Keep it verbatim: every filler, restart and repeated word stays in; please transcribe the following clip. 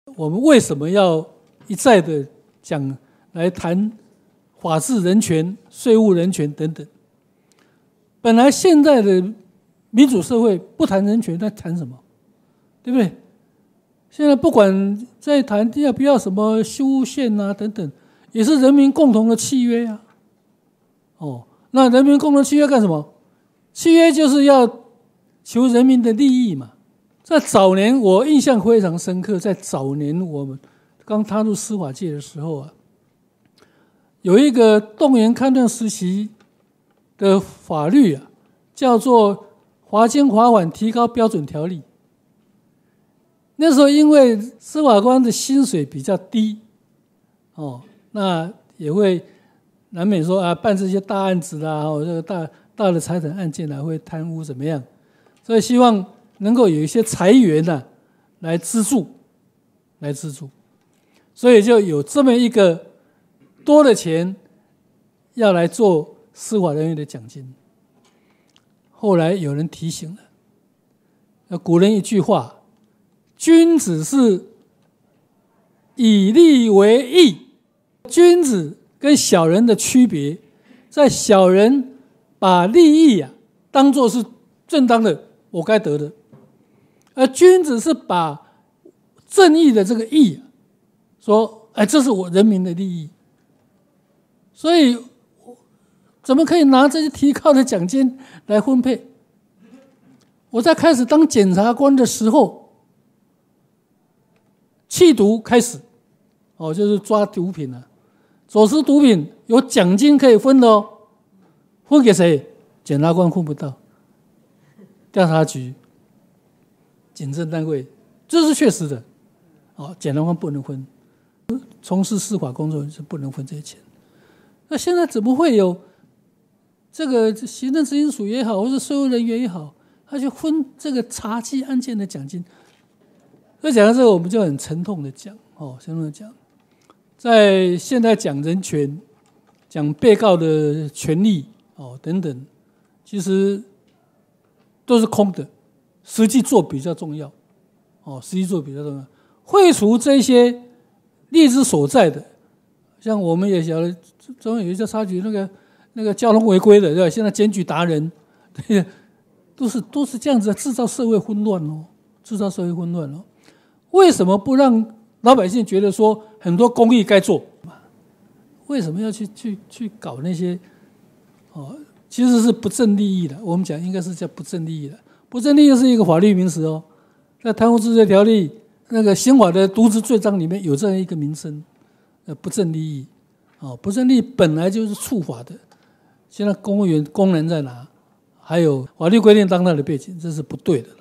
我们为什么要一再的讲来谈法治人权、税务人权等等？本来现在的民主社会不谈人权，在谈什么？对不对？现在不管在谈要不要什么修宪啊等等，也是人民共同的契约啊。哦，那人民共同契约干什么？契约就是要求人民的利益嘛。在早年，我印象非常深刻，在早年我们刚踏入司法界的时候啊，有一个动员戡乱时期的法律啊，叫做《华经罚款提高标准条例》。那时候因为司法官的薪水比较低，哦，那也会难免说啊，办这些大案子啦，哦，这个大大的财产案件啊，会贪污怎么样？所以希望能够有一些财源呐、啊，来资助，来资助，所以就有这么一个多的钱要来做司法人员的奖金。后来有人提醒了，古人一句话。君子是以利为义，君子跟小人的区别，在小人把利益啊当作是正当的，我该得的，而君子是把正义的这个义、啊、说，哎，这是我人民的利益，所以怎么可以拿这些提高的奖金来分配？我在开始当检察官的时候。缉毒开始，哦，就是抓毒品啊，走私毒品有奖金可以分的哦，分给谁？检察官分不到，调查局、警政单位，这是确实的，哦，检察官不能分，从事司法工作是不能分这些钱。那现在怎么会有这个行政执行署也好，或者税务人员也好，他去分这个查缉案件的奖金？所以讲到这个，我们就很沉痛的讲，哦，沉痛的讲，在现在讲人权、讲被告的权利，哦等等，其实都是空的，实际做比较重要，哦，实际做比较重要。废除这些利之所在的，像我们也晓得，中央有一些差局，那个那个交通违规的，对吧？现在检举达人，对，都是都是这样子制造社会混乱哦，制造社会混乱哦。为什么不让老百姓觉得说很多公益该做？为什么要去去去搞那些？哦，其实是不正利益的。我们讲应该是叫不正利益的。不正利益是一个法律名词哦，在贪污治罪条例那个刑法的渎职罪章里面有这样一个名称，呃，不正利益。哦，不正利益本来就是触法的。现在公务员功能在哪？还有法律规定当它的背景，这是不对的。